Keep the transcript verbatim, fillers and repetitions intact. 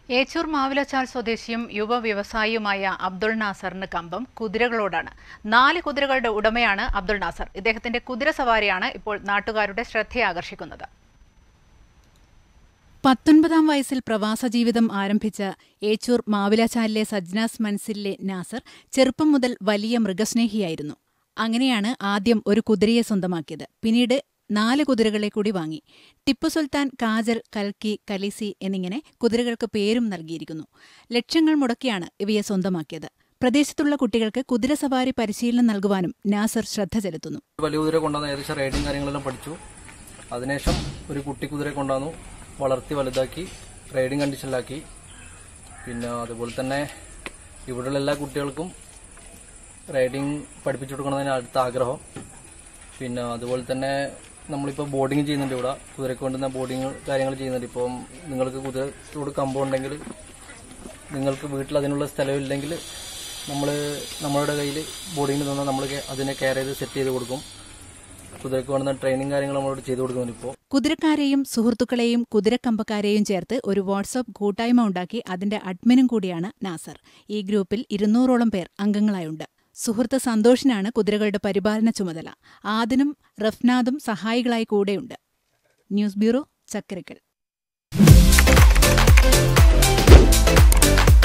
ഏച്ചൂർ മാവിലച്ചാൽ സ്വദേശിയും യുവ വ്യവസായിയുമായ അബ്ദുൾ നാസറിന് കമ്പം കുതിരകളോടാണ്. നാല് കുതിരകളുടെ ഉടമയാണ് അബ്ദുൾ നാസർ. ഇദ്ദേഹത്തിന്റെ കുതിര സവാരിയാണ് ഇപ്പോൾ നാട്ടുകാരുടെ ശ്രദ്ധയാകർഷിക്കുന്നത്. പത്തൊൻപതാം വയസ്സിൽ പ്രവാസ ജീവിതം ആരംഭിച്ച ഏച്ചൂർ മാവിലച്ചാലിലെ സജ്നാസ് മൻസിലിലെ നാസർ ചെറുപ്പം മുതൽ വലിയ മൃഗസ്നേഹിയായിരുന്നു. അങ്ങനെയാണ് ആദ്യം ഒരു കുതിരയെ സ്വന്തമാക്കിയത്. പിന്നീട് നാല് കുതിരകളെ കൂടി വാങ്ങി. ടിപ്പു സുൽത്താൻ, കാജൽ, കൽക്കി, കലിസി എന്നിങ്ങനെ കുതിരകൾക്ക് പേരും നൽകിയിരിക്കുന്നു. ലക്ഷങ്ങൾ മുടക്കിയാണ് ഇവയെ സ്വന്തമാക്കിയത്. പ്രദേശത്തുള്ള കുട്ടികൾക്ക് കുതിരസവാരി പരിശീലനം നൽകുവാനും നാസർ ശ്രദ്ധ ചെലുത്തുന്നു. വലിയ കുതിര കൊണ്ടുവന്ന് ഏകദേശം റൈഡിങ് കാര്യങ്ങളെല്ലാം പഠിച്ചു. അതിനുശേഷം ഒരു കുട്ടി കുതിര കൊണ്ടുവന്നു, വളർത്തി വലുതാക്കി റൈഡിങ് കണ്ടീഷനിലാക്കി. പിന്നെ അതുപോലെ തന്നെ ഇവിടെയുള്ള എല്ലാ കുട്ടികൾക്കും റൈഡിങ് പഠിപ്പിച്ചു കൊടുക്കണമെന്നാണ് അടുത്ത ആഗ്രഹം. പിന്നെ അതുപോലെ തന്നെ നമ്മളിപ്പോൾ ബോർഡിങ് ചെയ്യുന്നുണ്ട്. ഇവിടെ കുതിരക്ക് കൊണ്ടുവന്ന ബോർഡിങ് കാര്യങ്ങൾ ചെയ്യുന്നുണ്ട്. ഇപ്പം നിങ്ങൾക്ക് കുതിരയോട് കമ്പമുണ്ടെങ്കിൽ, നിങ്ങൾക്ക് വീട്ടിൽ അതിനുള്ള സ്ഥലമില്ലെങ്കിൽ നമ്മൾ നമ്മളുടെ കയ്യിൽ ബോർഡിങ്ങിന് തന്നാൽ നമ്മൾ അതിനെ കെയർ ചെയ്ത് സെറ്റ് ചെയ്ത് കൊടുക്കും. കുതിരക്ക് കൊണ്ടുവന്ന ട്രെയിനിങ് കാര്യങ്ങൾ നമ്മളോട് ചെയ്തു കൊടുക്കുന്നുണ്ട്. ഇപ്പോൾ കുതിരക്കാരെയും സുഹൃത്തുക്കളെയും കുതിരക്കമ്പക്കാരെയും ചേർത്ത് ഒരു വാട്സ്ആപ്പ് കൂട്ടായ്മ ഉണ്ടാക്കി അതിന്റെ അഡ്മിനും കൂടിയാണ് നാസർ. ഈ ഗ്രൂപ്പിൽ ഇരുന്നൂറോളം പേർ അംഗങ്ങളായുണ്ട്. സുഹൃത്ത് സന്തോഷിനാണ് കുതിരകളുടെ പരിപാലന ചുമതല. ആദിനും റഫ്നാദും സഹായികളായി കൂടെയുണ്ട്. News bureau, Chakkarakkal.